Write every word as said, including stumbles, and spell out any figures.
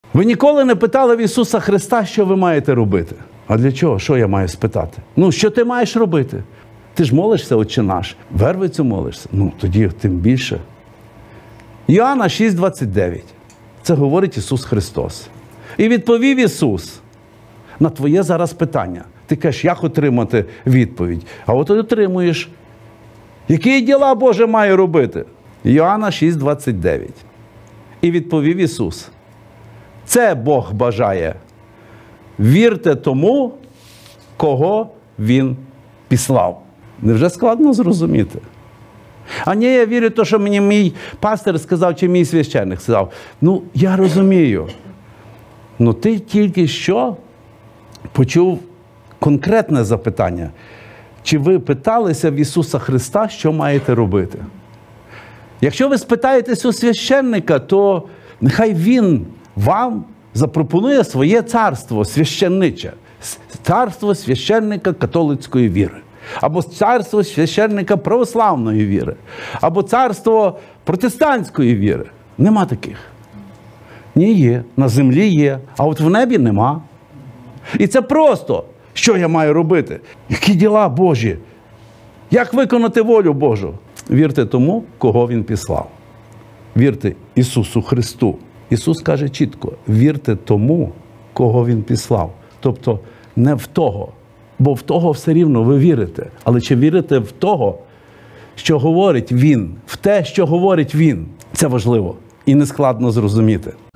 Ви ніколи не питали в Ісуса Христа, що ви маєте робити? А для чого? Що я маю спитати? Ну, що ти маєш робити? Ти ж молишся, Отче наш. Вервицю молишся? Ну, тоді тим більше. Йоанна шість двадцять дев'ять. Це говорить Ісус Христос. І відповів Ісус на твоє зараз питання. Ти кажеш, як отримати відповідь? А от отримуєш. Які діла Боже має робити? Йоанна шість двадцять дев'ять. І відповів Ісус. Це Бог бажає. Вірте тому, кого Він післав. Невже складно зрозуміти? А ні, я вірю в те, що мені мій пастир сказав, чи мій священник сказав. Ну, я розумію. Ну, ти тільки що почув конкретне запитання. Чи ви питалися в Ісуса Христа, що маєте робити? Якщо ви спитаєтесь у священника, то нехай Він вам запропонує своє царство священниче. Царство священника католицької віри. Або царство священника православної віри. Або царство протестантської віри. Нема таких. Ні, є. На землі є. А от в небі нема. І це просто. Що я маю робити? Які діла Божі? Як виконати волю Божу? Вірте тому, кого Він післав. Вірте Ісусу Христу. Ісус каже чітко, вірте тому, кого Він післав. Тобто не в того, бо в того все рівно ви вірите. Але чи вірите в того, що говорить Він, в те, що говорить Він? Це важливо і нескладно зрозуміти.